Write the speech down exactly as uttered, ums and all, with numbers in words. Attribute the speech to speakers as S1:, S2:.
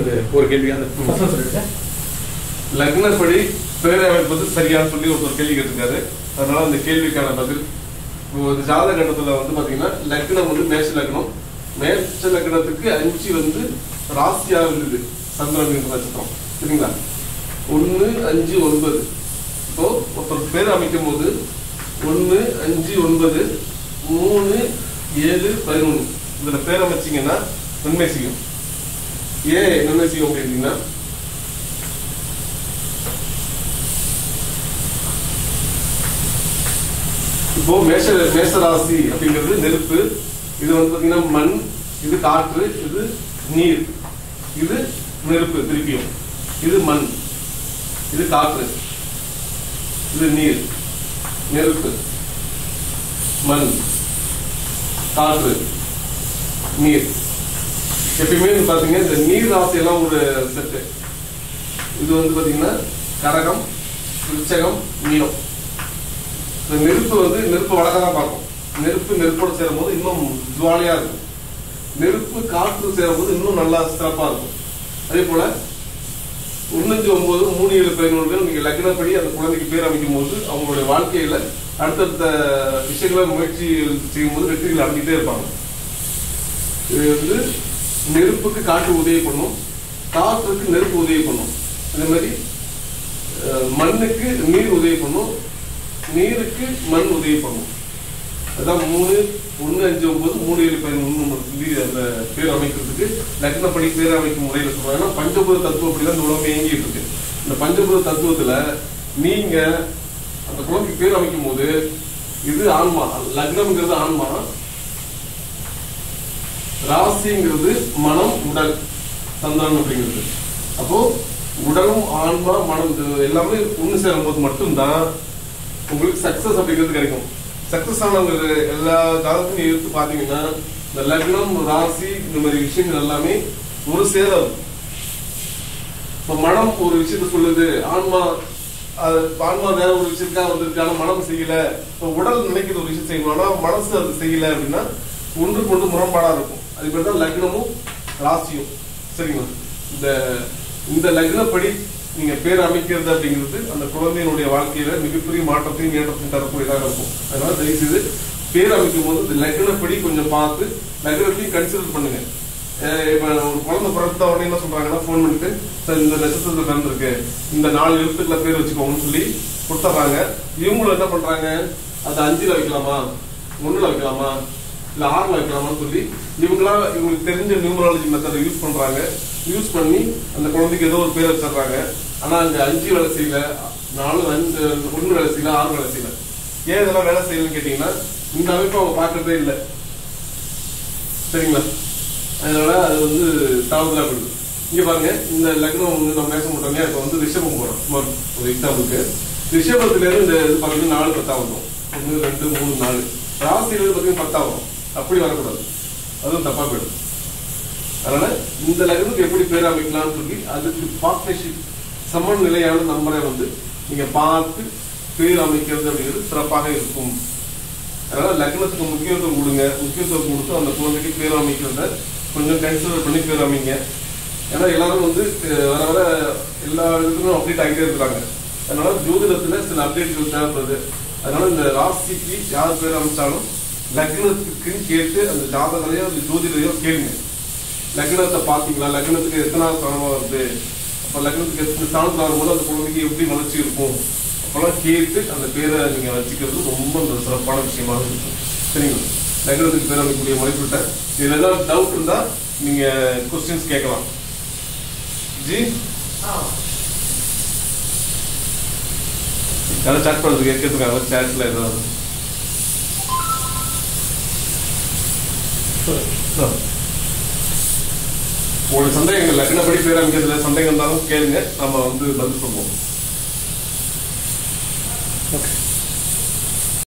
S1: அந்த ஒரு கேள்வி அந்த ஃபர்ஸ்ட் சொல்லுங்க. லக்னப்படி பேரை அமைப்பது சரியான்னு சொல்லி ஒரு கேள்வி கேட்டிருக்காரு. அதனால அந்த கேள்விக்கான பதில் ஒரு ஜாதக கட்டத்துல வந்து பாத்தீங்கன்னா லக்னம் வந்து மேஷ லக்னம். மேஷ லக்னத்துக்கு அஞ்சு வந்து ராசியாக இருந்தது சந்திரன் நட்சத்திரம். சரிங்களா? ஒன்னு அஞ்சு ஒன்பது. இப்போ ஒருத்தர் பேர் அமைக்கும் போது ஒன்னு அஞ்சு ஒன்பது மூணு ஏழு பதினொன்று இதுல பேர் அமைச்சிங்கன்னா நன்மை செய்யும். ஏன் நன்மை செய்யும் அப்படின்னா இப்போ மேஷ மேஷராசி அப்படிங்கிறது நெருப்பு, இது வந்து பாத்தீங்கன்னா மண், இது காற்று, இது நீர், இது நெருப்பு திருப்பியும், இது மண், இது காற்று, இது நீர், நெருப்பு, மண், காற்று, நீர். எப்பயுமே பாத்தீங்கன்னா இந்த நீர் ராசி எல்லாம் ஒரு செட்டு. இது வந்து பாத்தீங்கன்னா கடகம், விருச்சகம், மீனம். நெருப்பு வந்து நெருப்பு வழக்க தான் பார்க்கும். நெருப்பு நெருப்போட சேரும் போது இன்னும் ஜுவாலியா இருக்கும். நெருப்பு காற்று சேரும் போது இன்னும் நல்லா சிறப்பா இருக்கும். அதே போல ஒன்னஞ்சு ஒன்பது மூணு ஏழு பதினொன்று நீங்க லக்னப்படி அந்த குழந்தைக்கு பேர் அமைக்கும் போது அவங்களுடைய வாழ்க்கையில அடுத்தடுத்த விஷயங்களை முயற்சி செய்யும் போது வெற்றிகள் அடைஞ்சிட்டே இருப்பாங்க. இது வந்து நெருப்புக்கு காற்று உதவி பண்ணும், காற்றுக்கு நெருப்பு உதவி பண்ணும். அதே மாதிரி மண்ணுக்கு நீர் உதவி பண்ணும், நீருக்கு மண் உதவி பண்ணும். அதான் மூணு ஒன்னு அஞ்சு ஒன்பது மூணு ஏழு பதினொன்று சொல்லி அந்த பேர் அமைக்கிறதுக்கு லக்னப்படி பேர் அமைக்கும் முறையில சொல்றாங்க. பஞ்சபூத தத்துவப்படிதான் இந்த உலகம் இயங்கிட்டு இருக்கு. இந்த பஞ்சபூத தத்துவத்துல நீங்க அந்த குழந்தைக்கு பேர் அமைக்கும் போது இது ஆன்மா, லக்னம்ங்கிறது ஆன்மா, ராசிங்கிறது மனம், உடல், சந்திரன் அப்படிங்கிறது. அப்போ உடலும் ஆன்மா மனம் எல்லாமே ஒண்ணு சேரும் போது மட்டும்தான் உங்களுக்கு சக்சஸ் அப்படிங்கிறது கிடைக்கும். சக்சஸ் ஆனவங்க எல்லா காலத்தையும் எடுத்து பாத்தீங்கன்னா இந்த லக்னம், ராசி, இந்த மாதிரி விஷயங்கள் எல்லாமே ஒரு சேராது. இப்ப மனம் ஒரு விஷயத்த சொல்லுது, ஆன்மா ஆன்மா வேற ஒரு விஷயத்துக்காக வந்திருக்கு, ஆனா மனம் செய்யல. இப்ப உடல் நினைக்கிற ஒரு விஷயம் செய்யணும், ஆனா மனசு அது செய்யல அப்படின்னா ஒன்று கொண்டு முரண்பாடா இருக்கும். அது பேர் தான் லக்னமும் ராசியும். சரிங்களா? இந்த இந்த லக்னப்படி நீங்க பேர் அமைக்கிறது அப்படிங்கிறது அந்த குழந்தையினுடைய வாழ்க்கையில மிகப்பெரிய மாற்றத்தையும் ஏற்றத்தையும் தரக்கூடியதாக இருக்கும். அதனால தயவு செய்து பேர் அமைக்கும் போது இந்த லக்னப்படி கொஞ்சம் பார்த்து லக்னத்தையும் கன்சிடர் பண்ணுங்க. இப்ப ஒரு குழந்தை பிறந்த உடனே என்ன சொல்றாங்கன்னா போன் பண்ணிட்டு சார் இந்த நட்சத்திரத்துல பிறந்திருக்கு, இந்த நாலு எழுத்துக்களை பேர் வச்சுக்கோங்கன்னு சொல்லி கொடுத்துறாங்க. இவங்களும் என்ன பண்றாங்க, அது அஞ்சுல வைக்கலாமா, ஒண்ணுல வைக்கலாமா, இல்ல ஆறுல வைக்கலாமான்னு சொல்லி இவங்களா இவங்களுக்கு தெரிஞ்ச நியூமராலஜி மெத்தடை யூஸ் பண்றாங்க. யூஸ் பண்ணி அந்த குழந்தைக்கு ஏதோ ஒரு பேர் வச்சிடறாங்க. ஆனா அங்க அஞ்சு வேலை செய்யல, நாலு அஞ்சு ஒண்ணு வேலை செய்யல, ஆறு வேலை செய்யல. ஏன் இதெல்லாம் வேலை செய்யலன்னு கேட்டீங்கன்னா இந்த அமைப்பு அவங்க பாக்குறதே இல்லை. சரிங்களா? அதனால அது வந்து தவறுதலா போயிடுது. இங்க பாருங்க, இந்த லக்னம் வந்து நம்ம பேச மாட்டோங்க. இப்ப வந்து ரிஷபம் போறோம் ஒரு எக்ஸாம்பிளுக்கு. ரிஷபத்துல இருந்து இந்த இது பாத்தீங்கன்னா நாலு பத்தா வரும். ஒன்னு ரெண்டு மூணு நாலு. ராசியில இருந்து பாத்தீங்கன்னா பத்தா வரும். அப்படி வரக்கூடாது, அதுவும் தப்பா போயிடும். அதனால இந்த லக்னத்துக்கு எப்படி பேர் அமைக்கலாம்னு சொல்லி அதுக்கு பார்ட்னர்ஷிப் சமநிலையான நம்பரை வந்து நீங்க பார்த்து பேர் அமைக்கிறது அப்படிங்கிறது சிறப்பாக இருக்கும். அதனால லக்னத்துக்கு முக்கியத்துவம் கொடுங்க. முக்கியத்துவம் கொடுத்து அந்த குழந்தைக்கு பேர் அமைக்கிறத கொஞ்சம் கன்சிடர் பண்ணி பேர் அமைங்க. ஏன்னா எல்லாரும் வந்து வர வர எல்லா இதுக்கும் அப்டேட் ஆகிட்டே இருக்கிறாங்க. அதனால ஜோதிடத்துல சில அப்டேட்கள் தேவைப்படுது. அதனால இந்த ராசிக்கு யார் பேர் அமைச்சாலும் லக்னத்துக்கு கேட்டு அந்த ஜாதகரையோ அந்த ஜோதிடரையோ கேளுங்க. லக்னத்தை பாத்தீங்களா, லக்னத்துக்கு எத்தனாவது ஸ்தானமா வருது, அப்ப லக்னத்துக்கு எத்தனை ஸ்தானத்துல வரும்போது அந்த குழந்தைக்கு எப்படி வளர்ச்சி இருக்கும், அப்பெல்லாம் கேட்டு அந்த பேரை நீங்க வச்சுக்கிறது ரொம்ப சிறப்பான விஷயமாக இருக்கும். சரிங்களா? லக்னத்துக்கு பேர் அமைக்கக்கூடிய முறைப்பட்ட இதுல ஏதாவது டவுட் இருந்தா நீங்க கொஸ்டின்ஸ் கேட்கலாம். ஜி யாரும் சாட் பண்றதுக்கு கேட்கறதுக்காக சாட்ல ஏதாவது உங்களுக்கு சந்தேகங்கள் லக்னப்படி பேர் அமைக்கிறதுல சந்தேகம் இருந்தாலும் கேளுங்க, நம்ம வந்து பதில் சொல்லுவோம். ஓகே.